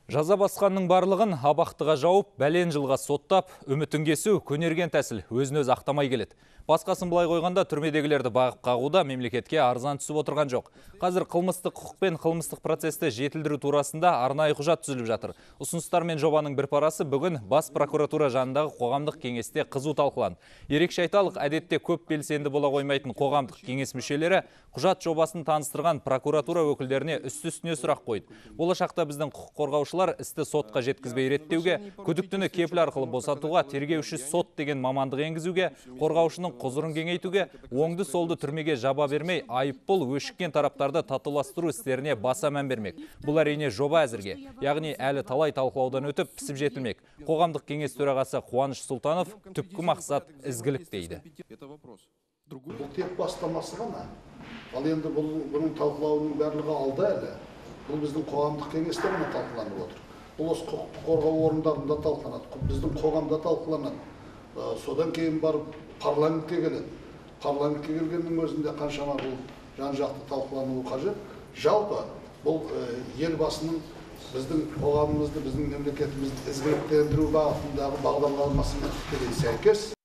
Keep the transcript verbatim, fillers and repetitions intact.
Жаза басқанның барлығын абақтыға жауып, бәлен жылға соттап, үмітін кесу көнерген тәсіл өзін өз ақтамай келеді. Басқасын былай қойғанда түрмедегілерді бағып қағуда мемлекетке арзан түсіп отырған жоқ. Қазір қылмыстық құқық пен қылмыстық процесті жетілдіру турасында арнайы құжат түзіліп жатыр. Ұсыныстар мен жобаның бір парасы бүгін бас прокуратура жанындағы қоғамдық кеңесте қызу талқыланды. Ерекше айталық, әдетте көп белсенді бола қоймайтын қоғамдық кеңес мүшелері құжат жобасын таныстырған прокуратура өкілдеріне үсті-үстіне сұрақ қойды. Болашақта біздің құқық қорғаушылар істі сотқа жеткізбей реттеуге, күдіктіні кепіл арқылы босатуға, тергеуші сот деген мамандық енгізуге, қорғаушының құзырын кеңейтуге, оңды солды түрмеге жаба бермей, айыппұл өшіккен тараптарды татуластыру істеріне баса мән бермек. Бұл әрине жоба әзірге, яғни әлі талай талқылаудан өтіп пісіп жетілмек. Қоғамдық кеңес төрағасы Қуаныш Сұлтанов түпкі мақсат ізгілік дейді. Бұл тек бастамасы ғана. Ал енді бұның талқылауының барлығы алда әлі. Бұл біздің қоғамдық кеңесте ғана талқыланып отыр. Бұл осы құқық қорғау орындарында талқыланады, біздің қоғамда талқыланады. Содан кейін барып парламентке келеді. Парламентке келгеннің өзінде қаншама бұл жан-жақты талқылануы қажет. Жалпы бұл елбасының біздің қоғамымызды, біздің мемлекетімізді ізгіліктендіру бағытындағы бағдарламасына тікелей сәйкес.